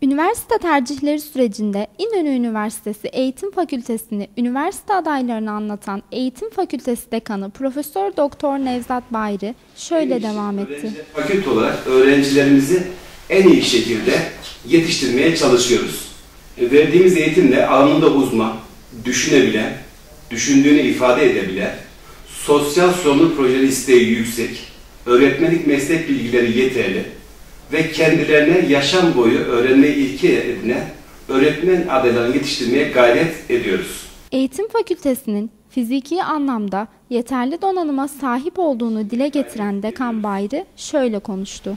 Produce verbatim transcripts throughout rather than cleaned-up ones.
Üniversite tercihleri sürecinde İnönü Üniversitesi Eğitim Fakültesini üniversite adaylarına anlatan Eğitim Fakültesi Dekanı Profesör Doktor Nevzat Bayri şöyle devam etti. Fakülte olarak öğrencilerimizi en iyi şekilde yetiştirmeye çalışıyoruz. Verdiğimiz eğitimle alanında uzman, düşünebilen, düşündüğünü ifade edebilen, sosyal sorumluluk projeleri isteği yüksek, öğretmenlik meslek bilgileri yeterli ve kendilerine yaşam boyu öğrenmeyi ilke edinen öğretmen adaylarını yetiştirmeye gayret ediyoruz. Eğitim Fakültesinin fiziki anlamda yeterli donanıma sahip olduğunu dile getiren Dekan Bayri şöyle konuştu.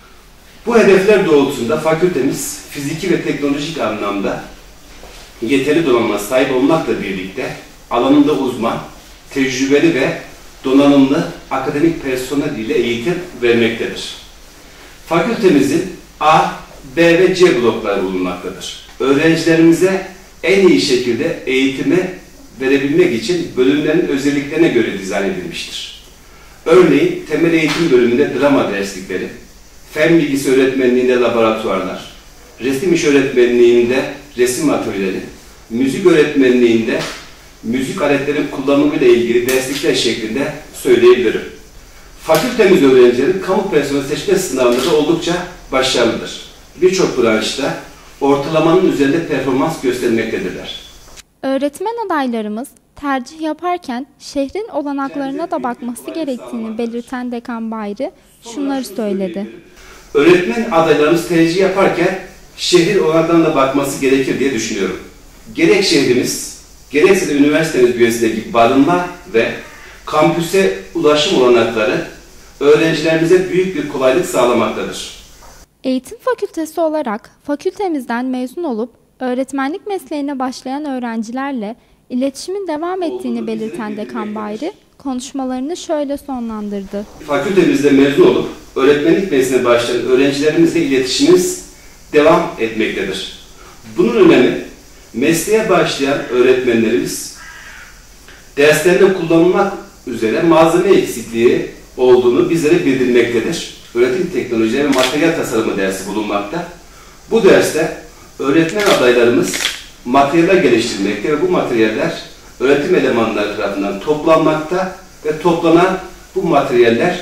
Bu hedefler doğrultusunda fakültemiz fiziki ve teknolojik anlamda yeterli donanıma sahip olmakla birlikte alanında uzman, tecrübeli ve donanımlı akademik personel ile eğitim vermektedir. Fakültemizin A, B ve C blokları bulunmaktadır. Öğrencilerimize en iyi şekilde eğitimi verebilmek için bölümlerin özelliklerine göre dizayn edilmiştir. Örneğin temel eğitim bölümünde drama derslikleri, fen bilgisi öğretmenliğinde laboratuvarlar, resim iş öğretmenliğinde resim atölyeleri, müzik öğretmenliğinde müzik aletlerin kullanımıyla ilgili derslikler şeklinde söyleyebilirim. Fakültemiz öğrencileri kamu personeli seçme sınavında da oldukça başarılıdır. Birçok branşta ortalamanın üzerinde performans göstermektedirler. Öğretmen adaylarımız tercih yaparken şehrin olanaklarına da bakması gerektiğini belirten Dekan Bayri şunları söyledi. Öğretmen adaylarımız tercih yaparken şehrin olanaklarına da bakması gerekir diye düşünüyorum. Gerek şehrimiz, gerekse de üniversitemiz bünyesindeki barınma ve kampüse ulaşım olanakları öğrencilerimize büyük bir kolaylık sağlamaktadır. Eğitim fakültesi olarak fakültemizden mezun olup öğretmenlik mesleğine başlayan öğrencilerle iletişimin devam ettiğini belirten Dekan Bayri konuşmalarını şöyle sonlandırdı. Fakültemizde mezun olup öğretmenlik mesleğine başlayan öğrencilerimizle iletişimimiz devam etmektedir. Bunun önemi mesleğe başlayan öğretmenlerimiz derslerinde kullanılmak üzere malzeme eksikliği olduğunu bizlere bildirmektedir. Öğretim teknolojileri ve materyal tasarımı dersi bulunmakta. Bu derste öğretmen adaylarımız materyaller geliştirmekte ve bu materyaller öğretim elemanları tarafından toplanmakta ve toplanan bu materyaller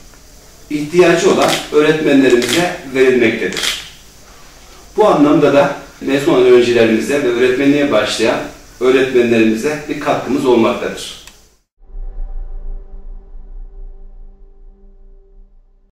ihtiyacı olan öğretmenlerimize verilmektedir. Bu anlamda da mezun olan öğrencilerimize ve öğretmenliğe başlayan öğretmenlerimize bir katkımız olmaktadır.